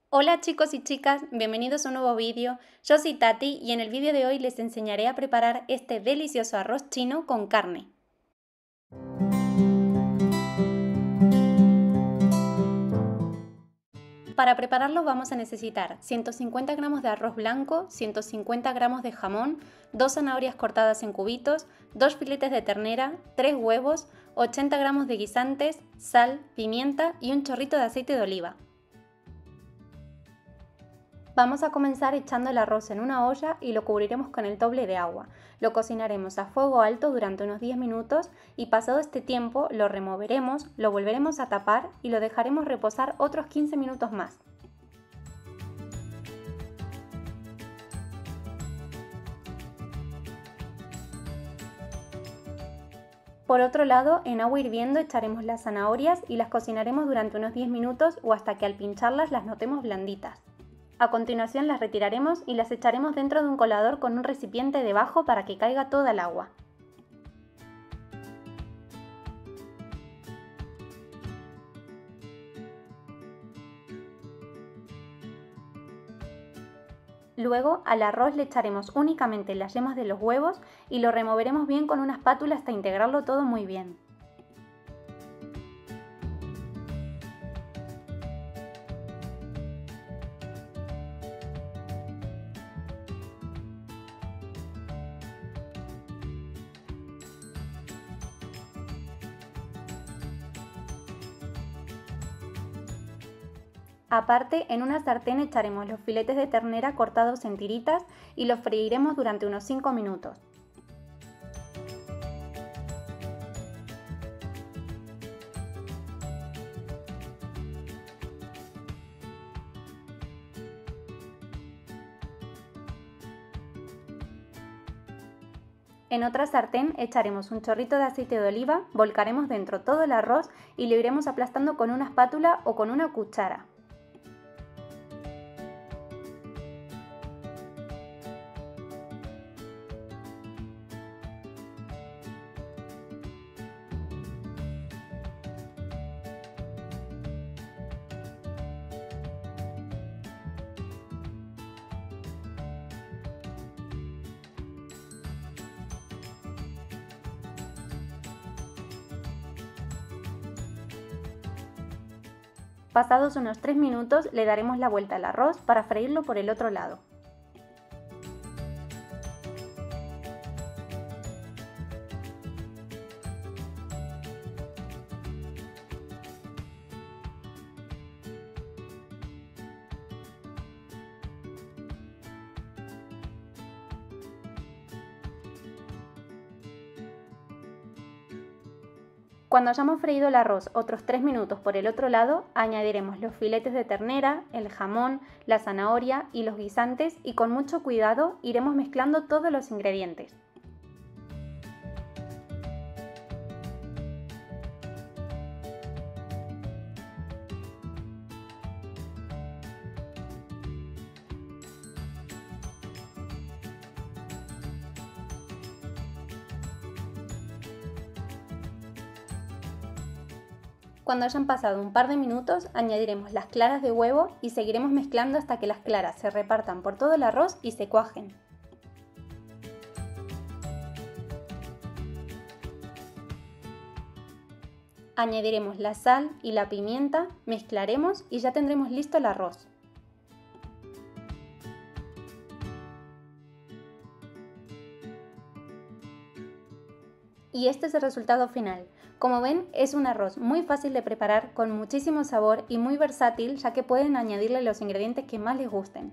Hola chicos y chicas, bienvenidos a un nuevo vídeo. Yo soy Tati y en el vídeo de hoy les enseñaré a preparar este delicioso arroz chino con carne. Para prepararlo vamos a necesitar 150 gramos de arroz blanco, 150 gramos de jamón, 2 zanahorias cortadas en cubitos, 2 filetes de ternera, 3 huevos, 80 gramos de guisantes, sal, pimienta y un chorrito de aceite de oliva. Vamos a comenzar echando el arroz en una olla y lo cubriremos con el doble de agua. Lo cocinaremos a fuego alto durante unos 10 minutos y pasado este tiempo lo removeremos, lo volveremos a tapar y lo dejaremos reposar otros 15 minutos más. Por otro lado, en agua hirviendo echaremos las zanahorias y las cocinaremos durante unos 10 minutos o hasta que al pincharlas las notemos blanditas. A continuación las retiraremos y las echaremos dentro de un colador con un recipiente debajo para que caiga toda el agua. Luego al arroz le echaremos únicamente las yemas de los huevos y lo removeremos bien con una espátula hasta integrarlo todo muy bien. Aparte, en una sartén echaremos los filetes de ternera cortados en tiritas y los freiremos durante unos 5 minutos. En otra sartén echaremos un chorrito de aceite de oliva, volcaremos dentro todo el arroz y lo iremos aplastando con una espátula o con una cuchara. Pasados unos 3 minutos le daremos la vuelta al arroz para freírlo por el otro lado. Cuando hayamos freído el arroz otros 3 minutos por el otro lado, añadiremos los filetes de ternera, el jamón, la zanahoria y los guisantes y con mucho cuidado iremos mezclando todos los ingredientes. Cuando hayan pasado un par de minutos, añadiremos las claras de huevo y seguiremos mezclando hasta que las claras se repartan por todo el arroz y se cuajen. Añadiremos la sal y la pimienta, mezclaremos y ya tendremos listo el arroz. Y este es el resultado final. Como ven, es un arroz muy fácil de preparar, con muchísimo sabor y muy versátil, ya que pueden añadirle los ingredientes que más les gusten.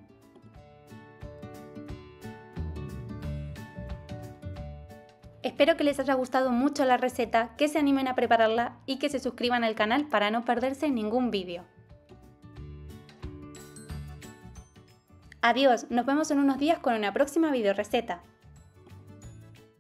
Espero que les haya gustado mucho la receta, que se animen a prepararla y que se suscriban al canal para no perderse ningún vídeo. Adiós, nos vemos en unos días con una próxima video receta.